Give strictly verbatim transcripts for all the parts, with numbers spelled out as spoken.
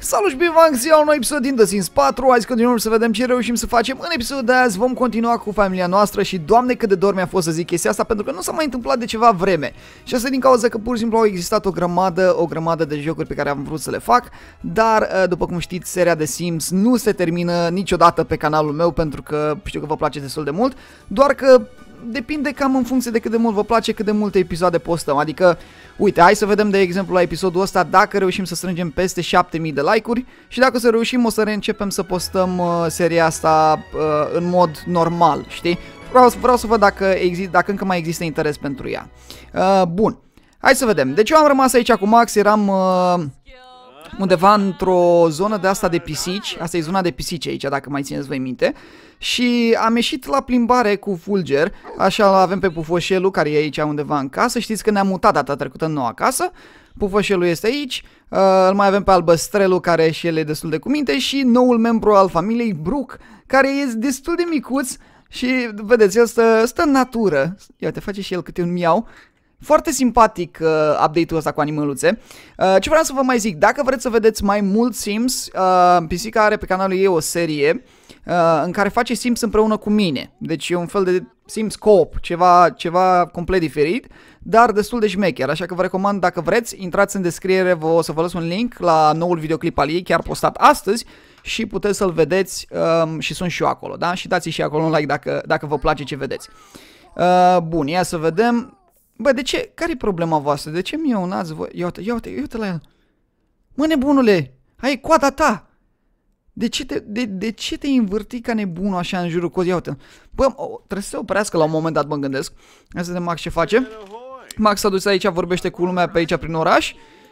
Salut și bine v-am găsit la un nou episod din The Sims patru. Hai să continuăm să vedem ce reușim să facem. În episodul de azi vom continua cu familia noastră și doamne cât de dor mi-a fost să zic chestia asta, pentru că nu s-a mai întâmplat de ceva vreme. Și asta din cauza că pur și simplu au existat o grămadă, o grămadă de jocuri pe care am vrut să le fac, dar după cum știți, seria de Sims nu se termină niciodată pe canalul meu, pentru că știu că vă place destul de mult, doar că depinde cam în funcție de cât de mult vă place, cât de multe episoade postăm. Adică, uite, hai să vedem de exemplu la episodul ăsta dacă reușim să strângem peste șapte mii de like-uri și dacă o să reușim o să reîncepem să postăm uh, seria asta uh, în mod normal, știi? Vreau, vreau să văd dacă, exist, dacă încă mai există interes pentru ea. Uh, bun, hai să vedem. Deci eu am rămas aici cu Max, eram uh, undeva într-o zonă de asta de pisici. Asta e zona de pisici aici, dacă mai țineți voi minte. Și am ieșit la plimbare cu Fulger, așa l avem pe Pufoșelul care e aici undeva în casă. Știți că ne-am mutat data trecută în noua casă. Pufoșelul este aici, uh, îl mai avem pe Albăstrelul care și el e destul de cuminte și noul membru al familiei Brook, care e destul de micuț și vedeți, el stă, stă în natură. Ia te face și el câte un miau. Foarte simpatic uh, update-ul ăsta cu animăluțe. Uh, ce vreau să vă mai zic, dacă vreți să vedeți mai mult Sims, uh, Pisica are pe canalul ei o serie uh, în care face Sims împreună cu mine. Deci e un fel de Sims co-op, ceva, ceva complet diferit, dar destul de șmecher. Așa că vă recomand, dacă vreți, intrați în descriere, vă, o să vă las un link la noul videoclip al ei, chiar postat astăzi, și puteți să-l vedeți um, și sunt și eu acolo, da? Și dați și acolo un like dacă, dacă vă place ce vedeți. Uh, bun, ia să vedem. Bă, de ce? Care-i problema voastră? De ce mi-o unați voi? Ia uite, ia uite, ia uite la el. Mă, nebunule, hai coada ta. De ce te, de, de ce te învârti ca nebunul așa în jurul cozii? Ia uite. Bă, trebuie să se oprească la un moment dat, mă gândesc. Hai să vedem Max ce face. Max s-a dus aici, vorbește cu lumea pe aici prin oraș.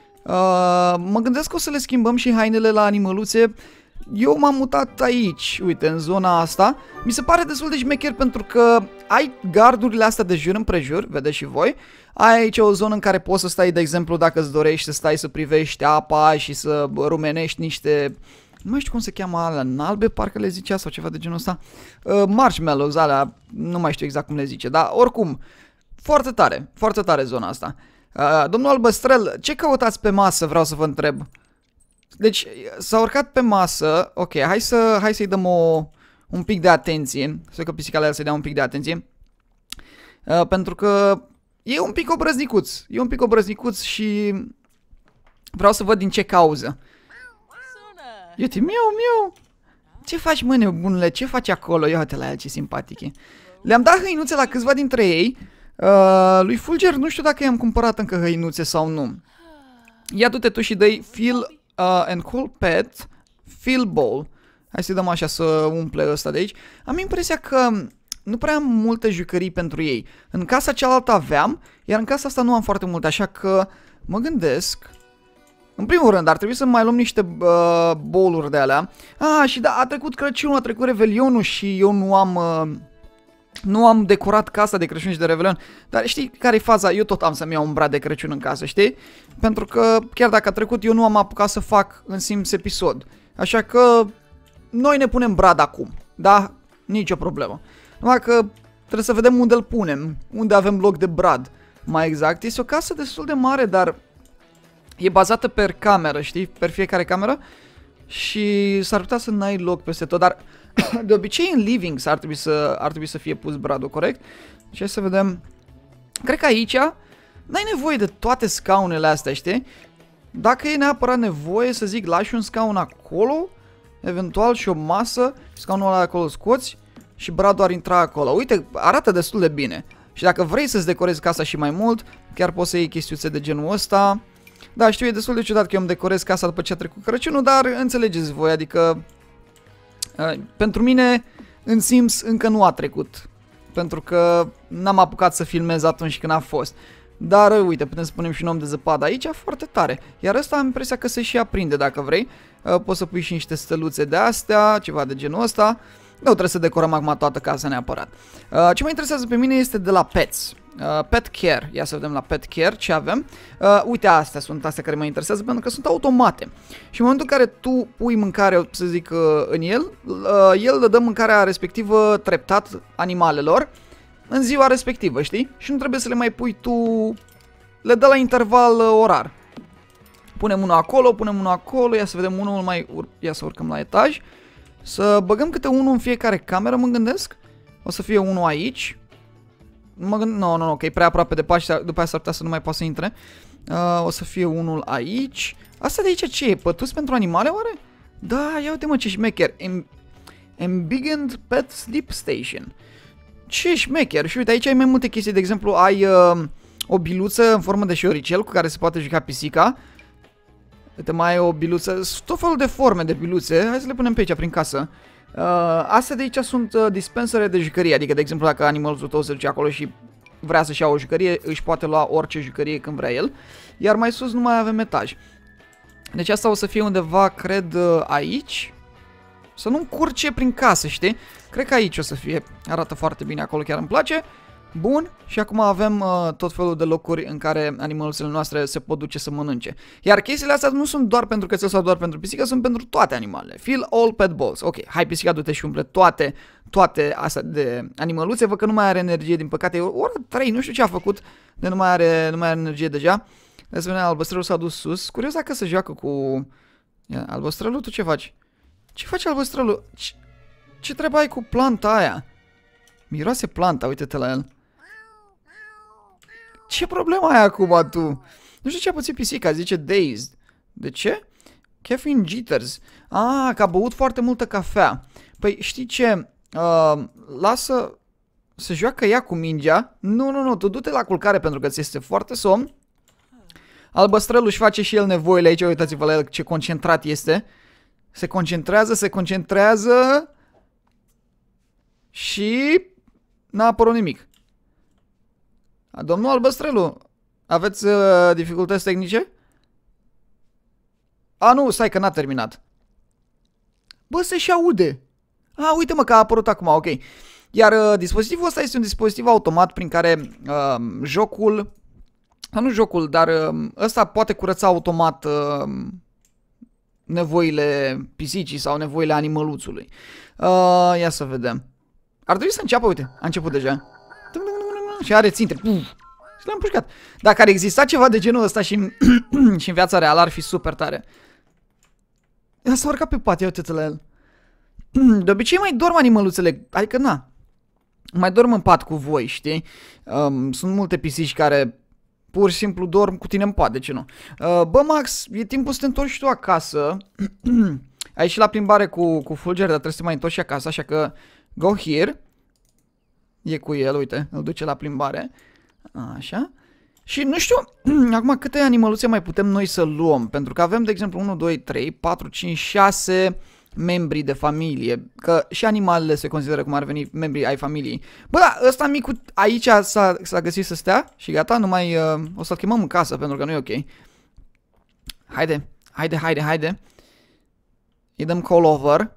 Uh, mă gândesc că o să le schimbăm și hainele la animăluțe. Eu m-am mutat aici, uite, în zona asta. Mi se pare destul de șmecher pentru că ai gardurile astea de jur împrejur, vedeți și voi. Ai aici o zonă în care poți să stai, de exemplu, dacă îți dorești să stai să privești apa și să rumenești niște... Nu mai știu cum se cheamă alea, nalbe, parcă le zicea, sau ceva de genul ăsta. Uh, marshmallows, alea, nu mai știu exact cum le zice, dar oricum, foarte tare, foarte tare zona asta. Uh, domnul Albăstrel, ce căutați pe masă, vreau să vă întreb? Deci, s-a urcat pe masă, ok, hai să, hai să-i dăm o, un pic de atenție, să că pisica la el să-i dea un pic de atenție, uh, pentru că e un pic obrăznicuț, e un pic obrăznicuț și vreau să văd din ce cauză. Uite, miau, miau, ce faci, mă, nebunule, ce faci acolo? Ia uite la el, ce simpatic e. Le-am dat hăinuțe la câțiva dintre ei, uh, lui Fulger nu știu dacă i-am cumpărat încă hăinuțe sau nu. Ia du-te tu și dă-i fill Uh, and call pet fill bowl. Hai să-i dăm așa să umple ăsta de aici. Am impresia că nu prea am multe jucării pentru ei. În casa cealaltă aveam, iar în casa asta nu am foarte multe, așa că mă gândesc. În primul rând ar trebui să mai luăm niște uh, bowl-uri de alea. Ah, și da, a trecut Crăciunul, a trecut Revelionul și eu nu am... Uh, Nu am decorat casa de Crăciun și de Revelion. Dar știi care e faza? Eu tot am să-mi iau un brad de Crăciun în casă, știi? Pentru că chiar dacă a trecut, eu nu am apucat să fac în Sims episod. Așa că noi ne punem brad acum. Da? Nicio problemă. Numai că trebuie să vedem unde îl punem. Unde avem loc de brad. Mai exact. Este o casă destul de mare, dar e bazată per cameră, știi? Per fiecare cameră. Și s-ar putea să n-ai loc peste tot, dar de obicei în living ar trebui să, ar trebui să fie pus bradul, corect? Și hai să vedem. Cred că aici n-ai nevoie de toate scaunele astea, știi? Dacă e neapărat nevoie, să zic, lași un scaun acolo, eventual și o masă, scaunul ăla acolo scoți și bradul ar intra acolo. Uite, arată destul de bine. Și dacă vrei să-ți decorezi casa și mai mult, chiar poți să iei chestiuțe de genul ăsta. Da, știu, e destul de ciudat că eu îmi decorez casa după ce a trecut Crăciunul, dar înțelegeți voi, adică uh, pentru mine în Sims încă nu a trecut, pentru că n-am apucat să filmez atunci când a fost. Dar uh, uite, putem să punem și un om de zăpadă aici, foarte tare. Iar ăsta am impresia că se și aprinde dacă vrei. Uh, poți să pui și niște steluțe de astea, ceva de genul ăsta. Nu trebuie să decorăm acum toată casa neapărat. Uh, ce mă interesează pe mine este de la Pets. Uh, pet Care. Ia să vedem la Pet Care ce avem. Uh, uite, astea sunt astea care mă interesează pentru că sunt automate. Și în momentul în care tu pui mâncare, să zic, uh, în el, uh, el le dă mâncarea respectivă treptat animalelor în ziua respectivă, știi? Și nu trebuie să le mai pui tu, le dă la interval uh, orar. Punem unul acolo, punem unul acolo, ia să vedem unul mai... Ur ia să urcăm la etaj. Să băgăm câte unul în fiecare cameră, mă gândesc. O să fie unul aici. Mă gând... Nu, nu, nu, că e prea aproape de pași, după aia s-ar putea să nu mai poată să intre. Uh, o să fie unul aici. Asta de aici ce e? Pătus pentru animale, oare? Da, ia uite mă ce șmecher. Embiggened Pet Sleep Station. Ce șmecher. Și uite, aici ai mai multe chestii. De exemplu, ai uh, o biluță în formă de șoricel cu care se poate juca pisica. Uite, mai ai o biluță. Tot felul de forme de biluțe. Hai să le punem pe aici, prin casă. Uh, astea de aici sunt uh, dispensere de jucărie. Adică, de exemplu, dacă animalul tău se duce acolo și vrea să-și ia o jucărie, își poate lua orice jucărie când vrea el. Iar mai sus nu mai avem etaj. Deci asta o să fie undeva, cred, uh, aici. Să nu încurce prin casă, știi? Cred că aici o să fie. Arată foarte bine acolo, chiar îmi place. Bun, și acum avem uh, tot felul de locuri în care animăluțele noastre se pot duce să mănânce. Iar chestiile astea nu sunt doar pentru cățel sau doar pentru pisică, sunt pentru toate animalele. Fill all pet balls. Ok, hai pisica, du-te și umple toate, toate astea de animăluțe. Văd că nu mai are energie, din păcate. E ora trei, nu știu ce a făcut, de nu mai are, nu mai are energie deja. De asemenea, albăstrelul s-a dus sus. Curios dacă se joacă cu... Ia, albăstrelul, tu ce faci? Ce face albăstrelul? Ce, ce treabă ai cu planta aia? Miroase planta, uite-te la el. Ce problemă ai acum tu? Nu știu ce a pățit pisica, zice dazed. De ce? Caffeine jitters. Ah, că a băut foarte multă cafea. Păi știi ce? Uh, lasă... Se joacă ea cu mingea. Nu, nu, nu, tu du-te la culcare pentru că ți este foarte somn. Albăstrelul își face și el nevoile aici, uitați-vă la el ce concentrat este. Se concentrează, se concentrează. Și... n-a apărut nimic. Domnul Albăstrelu, aveți uh, dificultăți tehnice? A, nu, stai că n-a terminat. Bă, se-și aude. A, uite mă că a apărut acum, ok. Iar uh, dispozitivul ăsta este un dispozitiv automat prin care uh, jocul, nu jocul, dar uh, ăsta poate curăța automat uh, nevoile pisicii sau nevoile animăluțului. Uh, ia să vedem. Ar trebui să înceapă, uite, a început deja. Și are ținte. Puf. Și l-am pușcat. Dacă ar exista ceva de genul ăsta și în, și în viața reală, ar fi super tare. Ia s-a urcat pe pat, ia uite-te la el. De obicei mai dorm animăluțele, adică na. Mai dorm în pat cu voi, știi? Um, sunt multe pisici care pur și simplu dorm cu tine în pat, de ce nu? Uh, bă, Max, e timpul să te întorci tu acasă. Ai ieșit la plimbare cu, cu Fulger, dar trebuie să te mai întorci acasă, așa că go here. E cu el, uite, îl duce la plimbare. Așa. Și nu știu, acum câte animăluțe mai putem noi să luăm. Pentru că avem, de exemplu, unu, doi, trei, patru, cinci, șase membri de familie. Că și animalele se consideră cum ar veni membrii ai familiei. Bă, da, ăsta micul aici s-a găsit să stea și gata, nu mai... Uh, o să-l chemăm în casă pentru că nu e ok. Haide, haide, haide, haide. Îi dăm call over.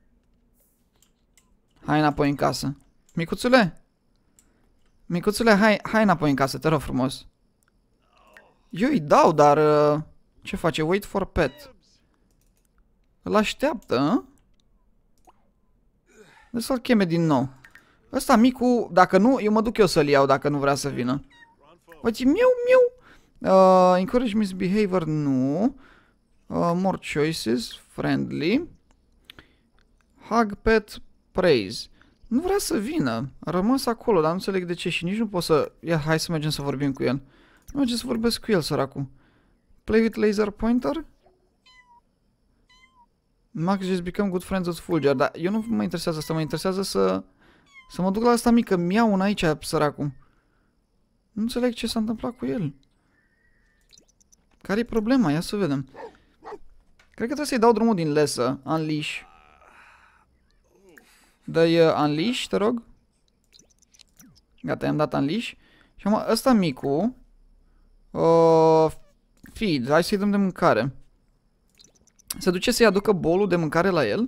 Hai înapoi în casă. Micuțule? Micuțule, hai, hai înapoi în casă, te rog frumos. Eu îi dau, dar... Uh, ce face? Wait for pet. Îl așteaptă, hă? De să-l cheme din nou. Ăsta micu, dacă nu, eu mă duc eu să-l iau dacă nu vrea să vină. Uite, miu, miu. Uh, encourage misbehavior, nu. Uh, more choices, friendly. Hug pet, praise. Nu vrea să vină. A rămas acolo, dar nu înțeleg de ce și nici nu pot să... Ia, hai să mergem să vorbim cu el. Nu mergem să vorbesc cu el, săracul. Play with laser pointer? Max just become good friends with Fulger. Dar eu nu mă interesează asta, mă interesează să... Să mă duc la asta mică. Mi-au una aici, săracul. Nu înțeleg ce s-a întâmplat cu el. Care-i problema? Ia să vedem. Cred că trebuie să-i dau drumul din lesă. Unleash. Dă-i uh, unleash, te rog. Gata, i-am dat unleash. Și acum ăsta micu. Uh, feed. Hai să-i dăm de mâncare. Se duce să-i aducă bolul de mâncare la el.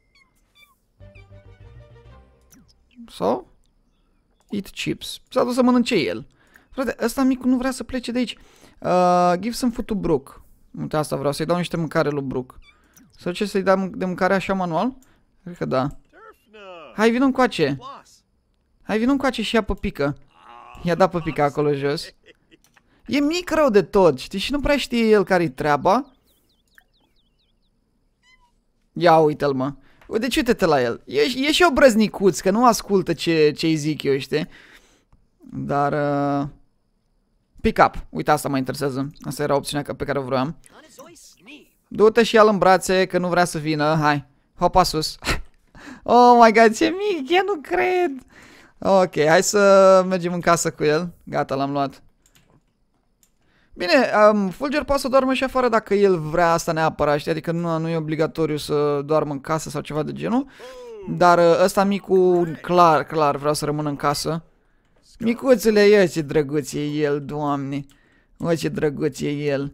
Sau? Eat chips. S-a dus să mănânce el. Frate, ăsta micu nu vrea să plece de aici. Uh, give some food to Brook. Uite, asta vreau, să-i dau niște mâncare lui Brook. Să duce să-i dau de mâncare așa manual? Cred că da. Hai, vină încoace. Hai, vină încoace și ia păpică. I-a dat păpica acolo jos. E mic rău de tot, știi? Și nu prea știe el care-i treaba. Ia uite-l, mă. Deci uite-te la el. E, e și obrăznicuț, că nu ascultă ce, ce-i zic eu, știi? Dar... Uh... Pick up. Uite, asta mă interesează. Asta era opțiunea pe care o vroiam. Du-te și ia-l în brațe, că nu vrea să vină. Hai. Hopa sus. Oh my god, ce mic, eu nu cred. Ok, hai să mergem în casă cu el. Gata, l-am luat. Bine, um, Fulger poate să doarmă și afară dacă el vrea asta neapărat, știi? Adică nu, nu e obligatoriu să doarmă în casă sau ceva de genul. Dar uh, ăsta micu, clar, clar, vreau să rămână în casă. Micuțule, ia ce drăguț e el, doamne. Oi, ce drăguț e el.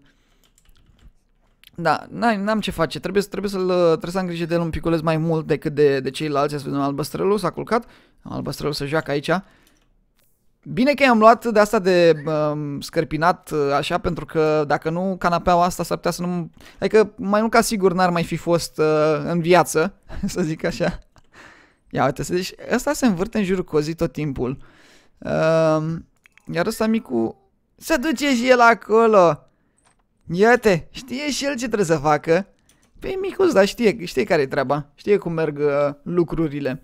Da, n-am ce face, trebuie, trebuie să-l trebuie să am grijă de el un piculeț mai mult decât de, de ceilalți. Să vedem, albăstrălul s-a culcat. Albăstrălul se joacă aici. Bine că i-am luat de asta de um, scărpinat așa, pentru că dacă nu, canapeaua asta s-ar putea să nu... Adică mai mult ca sigur n-ar mai fi fost uh, în viață, să zic așa. Ia uite, deci ăsta se învârte în jurul cozii tot timpul. Uh, iar ăsta micu se duce și el acolo. Iată, știe și el ce trebuie să facă. Păi micuț, dar știe, știe care-i treaba. Știe cum merg uh, lucrurile.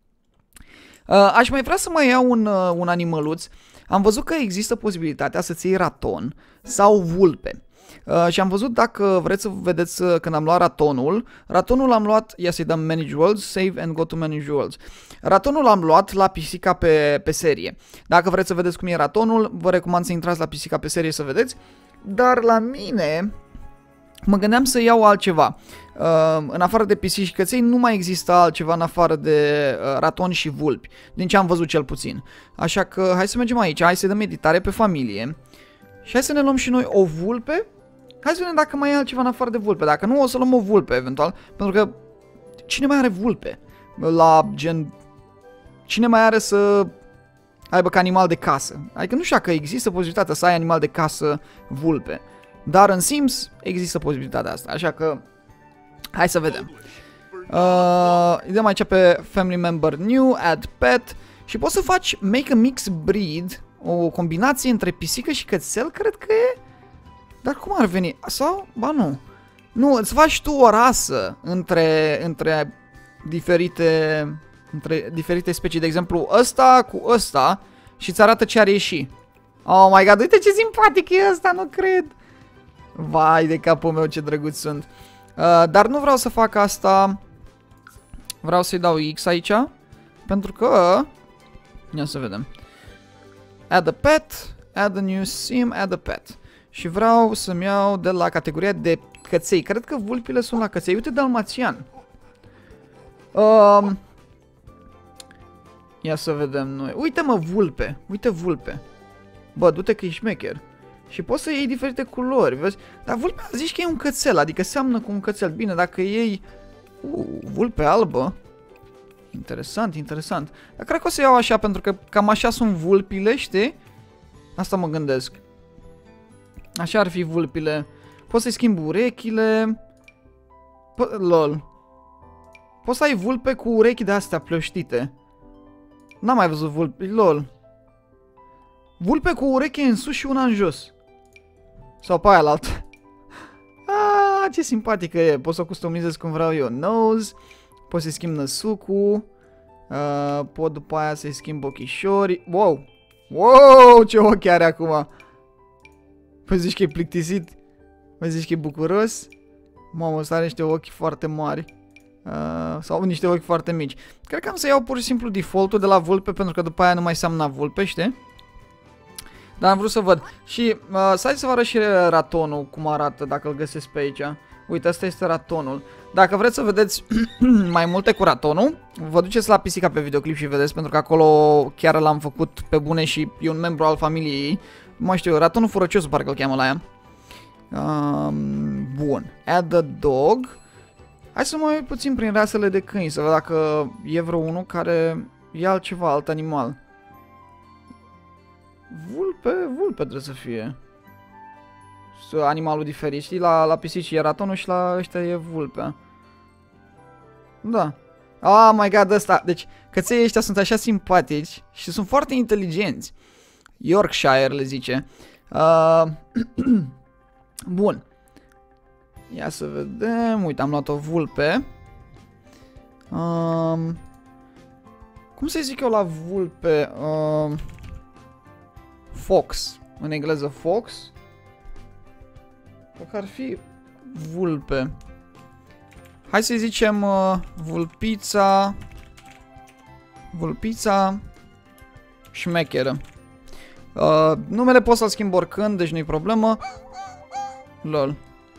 Uh, aș mai vrea să mai iau un, uh, un animăluț. Am văzut că există posibilitatea să-ți iei raton sau vulpe. Uh, și am văzut, dacă vreți să vedeți, uh, când am luat ratonul. Ratonul l-am luat, ia să-i dăm Manage Worlds, Save and Go to Manage Worlds. Ratonul l-am luat la pisica pe, pe serie. Dacă vreți să vedeți cum e ratonul, vă recomand să intrați la pisica pe serie să vedeți. Dar la mine mă gândeam să iau altceva. Uh, în afară de pisici și căței nu mai există altceva în afară de uh, ratoni și vulpi. Din ce am văzut cel puțin. Așa că hai să mergem aici, hai să dăm editare pe familie. Și hai să ne luăm și noi o vulpe. Hai să vedem dacă mai e altceva în afară de vulpe. Dacă nu, o să luăm o vulpe eventual. Pentru că cine mai are vulpe? La gen... Cine mai are să aibă ca animal de casă? Adică nu știu dacă există posibilitatea să ai animal de casă vulpe. Dar în Sims există posibilitatea asta. Așa că hai să vedem. Uh, îi dăm aici pe Family Member New, Add Pet. Și poți să faci Make a Mix Breed. O combinație între pisică și cățel, cred că e. Dar cum ar veni? Sau? Ba nu. Nu, îți faci tu o rasă între, între diferite între diferite specii. De exemplu, ăsta cu ăsta și îți arată ce ar ieși. Oh my god, uite ce simpatic e ăsta, nu cred. Vai de capul meu, ce drăguț sunt. Uh, dar nu vreau să fac asta. Vreau să-i dau X aici. Pentru că... Ia să vedem. Add a pet. Add a new sim. Add a pet. Și vreau să-mi iau de la categoria de căței. Cred că vulpile sunt la căței. Uite, dalmațian. Um, ia să vedem noi. Uite, mă, vulpe. Uite, vulpe. Bă, du-te că e șmecher. Și poți să iei diferite culori, vezi? Dar vulpea zici că e un cățel, adică seamănă cu un cățel. Bine, dacă iei uh, vulpe albă. Interesant, interesant. Dar cred că o să iau așa, pentru că cam așa sunt vulpile, știi? Asta mă gândesc. Așa ar fi vulpile. Poți să-i schimbi urechile. Po lol. Poți să ai vulpe cu urechi de astea plăștite. N-am mai văzut vulpi, lol. Vulpe cu ureche în sus și una în jos. Sau pe aia la altă. Ah, ce simpatică e. Pot să o customizez cum vreau eu. Nose. Pot să-i schimb năsucul. Uh, pot după aia să-i schimb ochișorii. Wow. Wow, ce ochi are acum. Păi zici că e plictisit. Păi zici că e bucuros. Mamă, ăsta are niște ochi foarte mari. Uh, sau niște ochi foarte mici. Cred că am să iau pur și simplu default-ul de la vulpe, pentru că după aia nu mai seamănă vulpe, știi? Dar am vrut să văd. Și uh, să hai să vă arăt și ratonul cum arată, dacă îl găsesc pe aici. Uite, asta este ratonul. Dacă vreți să vedeți mai multe cu ratonul, vă duceți la pisica pe videoclip și vedeți, pentru că acolo chiar l-am făcut pe bune și e un membru al familiei ei. Mai știu, ratonul furăcios parcă îl cheamă la ea. Um, bun. Add a dog. Hai să mă uit puțin prin rasele de câini, să văd dacă e vreo unul care e altceva, alt animal. Vulpe, vulpe trebuie să fie. Animalul diferit, știi? La, la pisici e ratonul și la ăștia e vulpea. Da. Oh my god, ăsta. Deci, căței ăștia sunt așa simpatici și sunt foarte inteligenți. Yorkshire le zice. Uh, Bun. Ia să vedem. Uite, am luat o vulpe. Um, cum să zic eu la vulpe? Um, fox. În engleză fox. Dacă ar fi vulpe. Hai să zicem uh, vulpița. Vulpița șmecheră. Uh, numele pot să-l schimb oricând, deci nu-i problemă. Lol.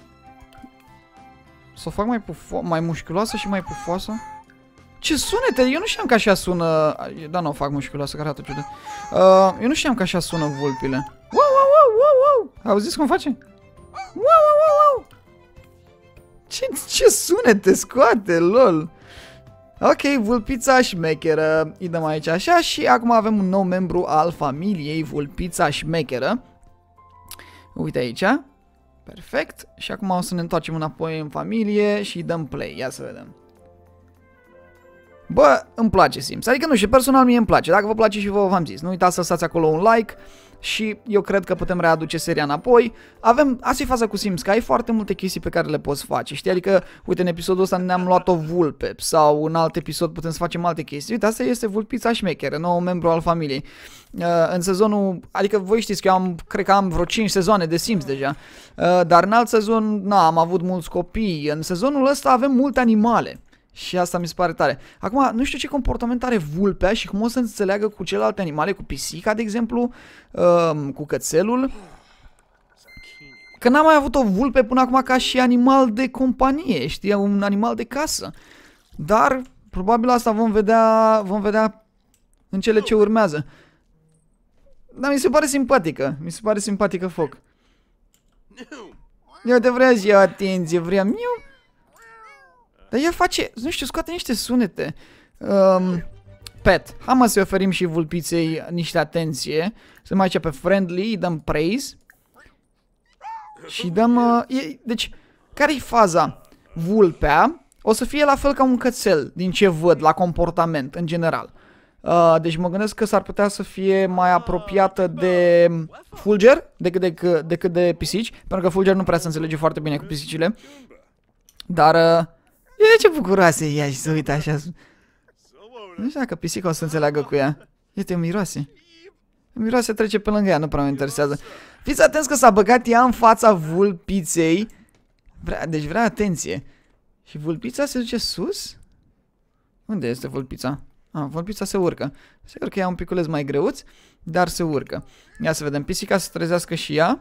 Să o fac mai, mai mușchiuloasă și mai pufoasă. Ce sunete? Eu nu știam că așa sună. Da, nu o fac mușchiuloasă, care arată ciudă. Uh, eu nu știam că așa sună vulpile. Wow, wow, wow, wow, wow. Auziți cum face? Wow, wow, wow, wow. Ce, ce sunete scoate, lol. Ok, vulpița șmecheră. Îi dăm aici așa și acum avem un nou membru al familiei, vulpița șmecheră. Uite aici. Perfect. Și acum o să ne întoarcem înapoi în familie și dăm play. Ia să vedem. Bă, îmi place Sims. Adică nu știu, personal mie îmi place. Dacă vă place și vouă, v-am zis. Nu uitați să lăsați acolo un like și eu cred că putem readuce seria înapoi. Avem, asta e faza cu Sims, că ai foarte multe chestii pe care le poți face. Știi? Adică, uite, în episodul ăsta ne-am luat o vulpe sau în alt episod putem să facem alte chestii. Uite, asta este vulpița șmecheră, nou membru al familiei. Uh, în sezonul, adică voi știți că eu am, cred că am vreo cinci sezoane de Sims deja. Uh, dar în alt sezon, na, am avut mulți copii. În sezonul ăsta avem multe animale. Și asta mi se pare tare. Acum, nu știu ce comportament are vulpea și cum o să înțeleagă cu celelalte animale, cu pisica, de exemplu, uh, cu cățelul. Că n-am mai avut o vulpe până acum ca și animal de companie, știi, un animal de casă. Dar, probabil asta vom vedea, vom vedea în cele ce urmează. Dar mi se pare simpatică, mi se pare simpatică foc. Eu te vreau și eu atenție, vreau miu. Dar ea face, nu știu, scoate niște sunete. Um, pet. Hai mă să-i oferim și vulpiței niște atenție. Suntem aici pe friendly, îi dăm praise. Și dăm... Uh, e, deci, care-i faza? Vulpea o să fie la fel ca un cățel, din ce văd, la comportament, în general. Uh, deci mă gândesc că s-ar putea să fie mai apropiată de Fulger decât de, decât de pisici. Pentru că Fulger nu prea se înțelege foarte bine cu pisicile. Dar... Uh, e ce bucuroasă e ea și să uite așa. Nu știu dacă pisica o să înțeleagă cu ea. Uite, miroase. Miroase trece pe lângă ea, nu prea mă interesează. Fiți atenți că s-a băgat ea în fața vulpiței. Vrea, deci vrea atenție. Și vulpița se duce sus? Unde este vulpița? Ah, vulpița se urcă. Sigur că ea un piculeț mai greuț, dar se urcă. Ia să vedem, pisica să trezească și ea.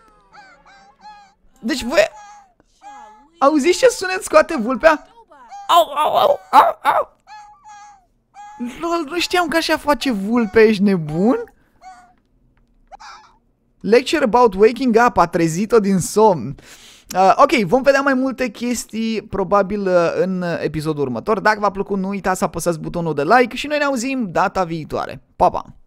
Deci voi... Auziți ce sunet scoate vulpea? Au, au, au, au, au. Lol, nu știam că așa face vulpea, ești nebun? Lecture about waking up, a trezit-o din somn. Uh, ok, vom vedea mai multe chestii probabil uh, în episodul următor. Dacă v-a plăcut, nu uitați să apăsați butonul de like și noi ne auzim data viitoare. Pa, pa!